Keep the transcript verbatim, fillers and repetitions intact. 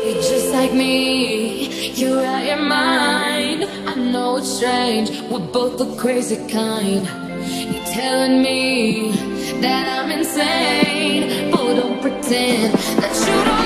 You're just like me, you're out your mind. I know it's strange, we're both the crazy kind. You're telling me that I'm insane, but don't pretend that you don't